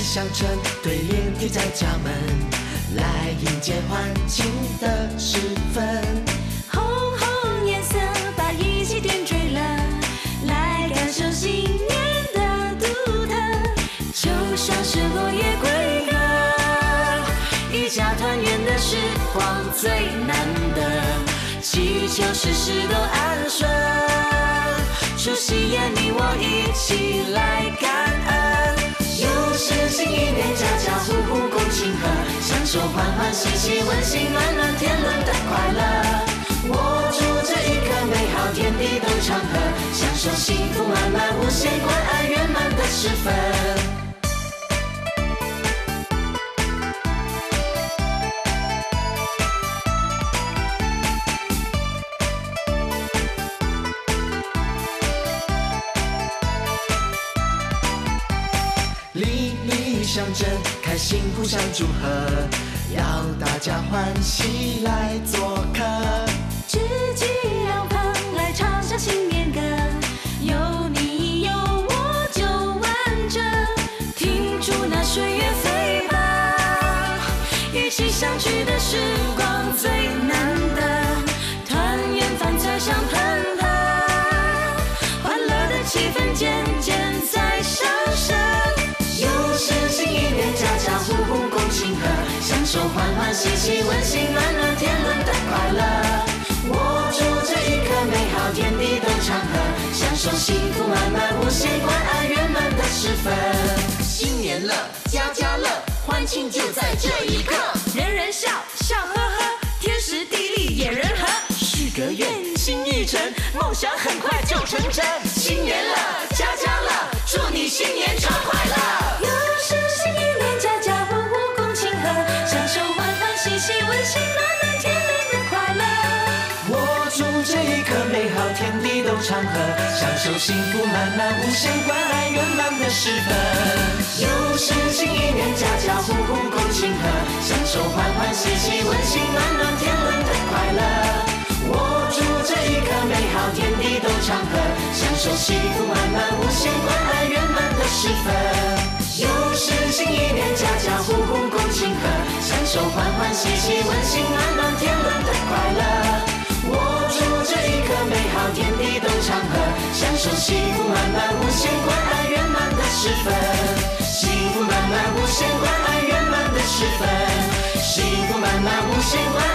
相乘，对联贴在家门，来迎接欢庆的时分。 红红颜色把一切点缀了，来感受新年的独特。就像是落叶归歌，一家团圆的时光最难得，祈求事事都安顺。除夕夜你我一起来感恩，又是新一年，家家户户共庆贺，享受欢欢喜喜、温馨暖暖、天伦的快乐。握住这一刻美好，天地都祥和，享受幸福满满、无限关爱圆满的时分。 邻里相争，开心互相祝贺，要大家欢喜来做客。 知己两旁来唱下新年歌，有你有我就完整，听出那岁月飞吧，一起相聚的时光最难得，团圆饭菜香喷喷，欢乐的气氛渐渐在上升。又是新一年，家家户户共庆贺，享受欢欢喜喜、温馨暖暖、天伦的快乐。握住这一刻美好，天地都祥和，享受幸福满满、无限关爱圆满的时分。 新年乐，家家乐，欢庆就在这一刻， 人人笑，笑呵呵，天时地利也人和。 许个愿，心意诚，梦想很快就成真。新年乐，家家乐，祝你新年超快乐。 又是新一年，家家户户共庆贺，享受欢欢喜喜、温馨暖暖、天伦的快乐。 握住这一刻美好，天地都祥和，享受幸福满满、无限关爱圆满的时分。 又是新一年，家家户户共庆贺，享受欢欢喜喜、温馨暖暖、天伦的快乐。握住这一刻美好，天地都祥和，享受幸福满满、无限关爱圆满的时分。又是新一年，家家户户共庆贺，享受欢欢喜喜、温馨暖暖、天伦的快乐。握住这一刻美好，天地都祥和，享受幸福满满、无限关爱圆满的时分。幸福满满、无限关爱圆满的时分。幸福满满、无限关